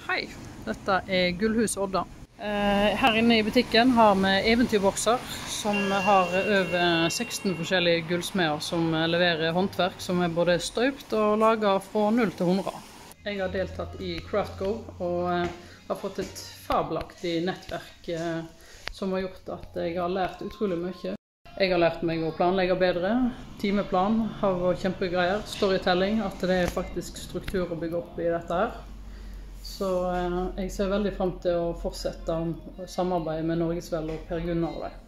Hei, dette Gullhus Odda. Her inne i butikken har vi eventyrbokser som har over 16 forskjellige gullsmeder som leverer håndverk som både støpt og laget fra 0 til 100. Jeg har deltatt i CraftGo og har fått et fabelaktig nettverk som har gjort at jeg har lært utrolig mye. Jeg har lært meg å planlegge bedre, timeplan har vært kjempegreier, storytelling, at det faktisk struktur å bygge opp i dette her. Så jeg ser veldig frem til å fortsette å samarbeide med Norgesvel og Per Gunnar.